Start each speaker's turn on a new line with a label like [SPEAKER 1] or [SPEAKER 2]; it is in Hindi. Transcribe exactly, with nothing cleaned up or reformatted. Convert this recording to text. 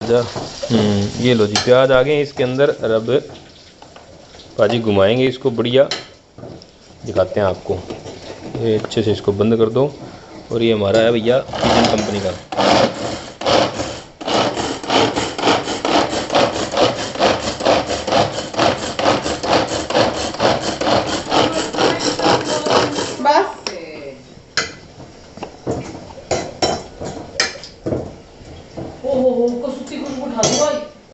[SPEAKER 1] जा। हम्म ये लो जी, प्याज आ गए इसके अंदर। और अब भाजी घुमाएंगे इसको, बढ़िया दिखाते हैं आपको। ये अच्छे से इसको बंद कर दो। और ये हमारा है भैया किचन कंपनी का।